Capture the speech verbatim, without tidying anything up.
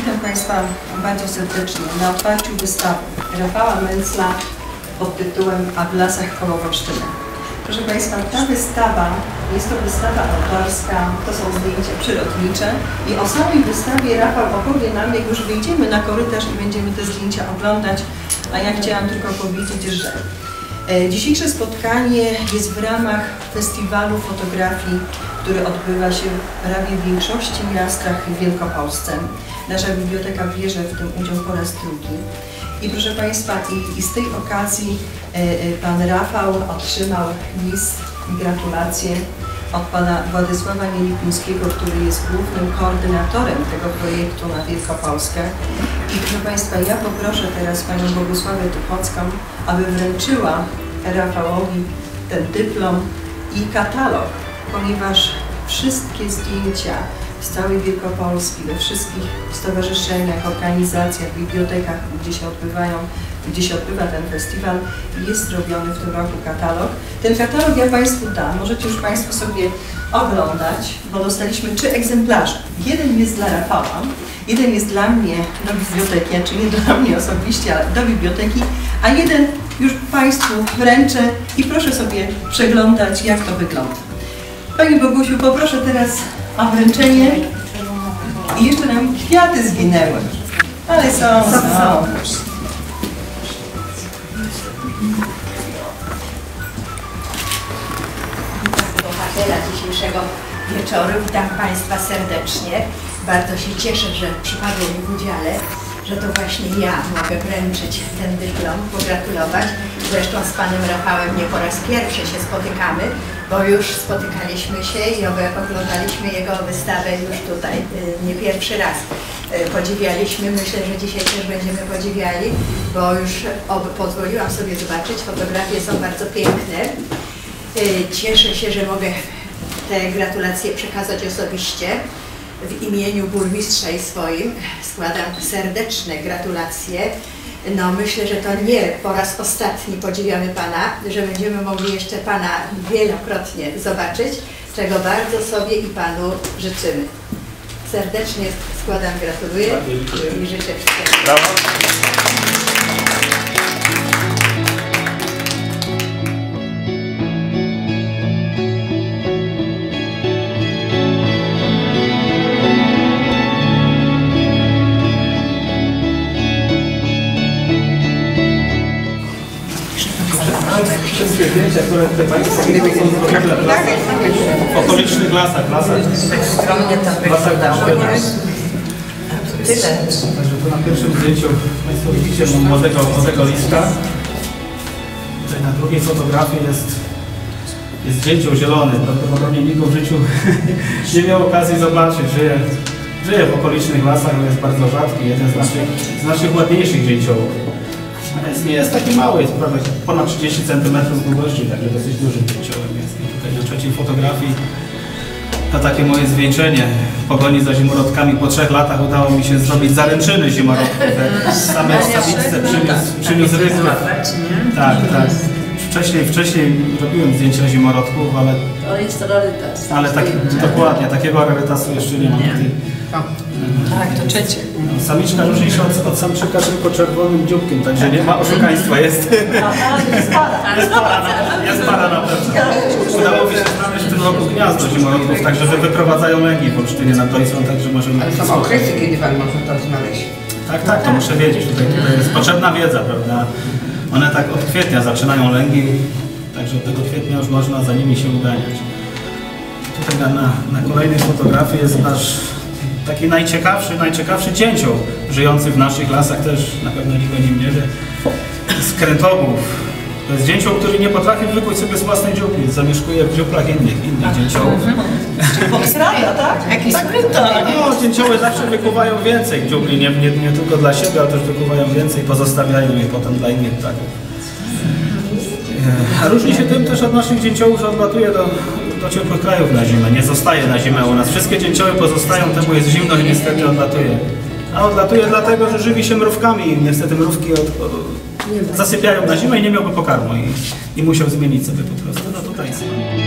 Witam Państwa bardzo serdecznie na otwarciu wystawy Rafała Mencla pod tytułem A w lasach koło Wolsztyna. Proszę Państwa, ta wystawa jest to wystawa autorska, to są zdjęcia przyrodnicze i o samej wystawie Rafał opowie nam, jak już wyjdziemy na korytarz i będziemy te zdjęcia oglądać, a ja chciałam tylko powiedzieć, że dzisiejsze spotkanie jest w ramach festiwalu fotografii, który odbywa się prawie w większości miastach w Wielkopolsce. Nasza biblioteka bierze w tym udział po raz drugi. I proszę Państwa, i, i z tej okazji e, e, Pan Rafał otrzymał list i gratulacje od Pana Władysława Mielipińskiego, który jest głównym koordynatorem tego projektu na Wielkopolskę. I proszę Państwa, ja poproszę teraz Panią Bogusławę Tuchocką, aby wręczyła Rafałowi ten dyplom i katalog, ponieważ wszystkie zdjęcia z całej Wielkopolski, we wszystkich stowarzyszeniach, organizacjach, bibliotekach, gdzie się odbywają, gdzie się odbywa ten festiwal, jest zrobiony w tym roku katalog. Ten katalog ja Państwu dam, możecie już Państwo sobie oglądać, bo dostaliśmy trzy egzemplarze. Jeden jest dla Rafała, jeden jest dla mnie do biblioteki, czy nie dla mnie osobiście, ale do biblioteki, a jeden już Państwu wręczę i proszę sobie przeglądać, jak to wygląda. Pani Bogusiu, poproszę teraz o wręczenie. I jeszcze nam kwiaty zginęły, ale są, są. Bohatera dzisiejszego wieczoru. Witam Państwa serdecznie. Bardzo się cieszę, że przypadło mi w udziale, że to właśnie ja mogę wręczyć ten dyplom, pogratulować. Zresztą z Panem Rafałem nie po raz pierwszy się spotykamy, bo już spotykaliśmy się i oglądaliśmy jego wystawę już tutaj nie pierwszy raz. Podziwialiśmy, myślę, że dzisiaj też będziemy podziwiali, bo już pozwoliłam sobie zobaczyć, fotografie są bardzo piękne. Cieszę się, że mogę te gratulacje przekazać osobiście. W imieniu burmistrza i swoim składam serdeczne gratulacje. No myślę, że to nie po raz ostatni podziwiamy Pana, że będziemy mogli jeszcze Pana wielokrotnie zobaczyć, czego bardzo sobie i Panu życzymy. Serdecznie składam, gratuluję i życzę wszystkiego. Wszystkie zdjęcia, które tutaj Państwo widzą, są w okolicznych lasach, lasach. Skromnie to wyglądało. Tyle. Także tu na pierwszym zdjęciu Państwo widzicie młodego, młodego liska. Tutaj na drugiej fotografii jest, jest dzięcioł zielony. Prawdopodobnie nikt go w życiu nie miał okazji zobaczyć. Żyje, żyje w okolicznych lasach, ale jest bardzo rzadki. Jeden z naszych, z naszych ładniejszych dzięciołów. Jest, nie jest taki mały, jest prawie ponad trzydzieści centymetrów długości, także dosyć dużym dzięciołem jest. I tutaj na trzeciej fotografii to takie moje zwieńczenie w pogoni za zimorodkami. Po trzech latach udało mi się zrobić zaręczyny zimorodków. Same samiczce przyniósł, przyniósł rybę. Tak, tak. Wcześniej, wcześniej robiłem zdjęcia zimorodków, ale... To jest rarytas. Ale tak, dokładnie, takiego rarytasu jeszcze nie mam. Tak, to trzecie. Samiczka różni się od, od samczyka tylko czerwonym dzióbkiem, także nie ma oszukaństwa, jest... Jest para. Jest para, na, jest para na pewno. Udało mi się znaleźć w tym roku gniazdo zimorodków, także że wyprowadzają lęgi w Olsztynie nad Dojcą, także możemy... Ale są okresy, kiedy Pan może to znaleźć. Tak, tak, to muszę wiedzieć, tutaj, tutaj jest potrzebna wiedza, prawda? One tak od kwietnia zaczynają lęgi, także od tego kwietnia już można za nimi się uganiać. Tutaj na, na, na kolejnej fotografii jest nasz taki najciekawszy, najciekawszy dzięcioł żyjący w naszych lasach, też na pewno nikt o nim nie wie. Skrętogłów. To jest dzięcioł, który nie potrafi wykuć sobie z własnej dziupli, zamieszkuje w dziuplach innych, innych dzięciołów. Foxrada, tak? Jakiś tak, no, dzięcioły zawsze wykuwają więcej dziupli, nie, nie, nie tylko dla siebie, ale też wykuwają więcej, pozostawiają je potem dla innych ptaków. A różni się tym też od naszych dzięciołów, że odlatuje do, do ciepłych krajów na zimę, nie zostaje na zimę u nas. Wszystkie dzięcioły pozostają, temu jest zimno i niestety odlatuje. A odlatuje dlatego, że żywi się mrówkami i niestety mrówki od, od, zasypiają na zimę i nie miałby pokarmu i, i musiał zmienić sobie po prostu. No tutaj jest.